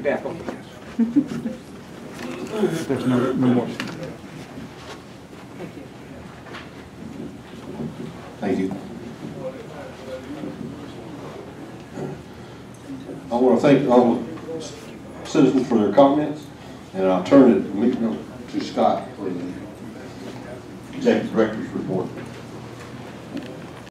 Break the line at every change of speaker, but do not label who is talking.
that.
There's no more.
Thank you. I want to thank all the citizens for their comments, and I'll turn it to Scott for the Executive Director's report.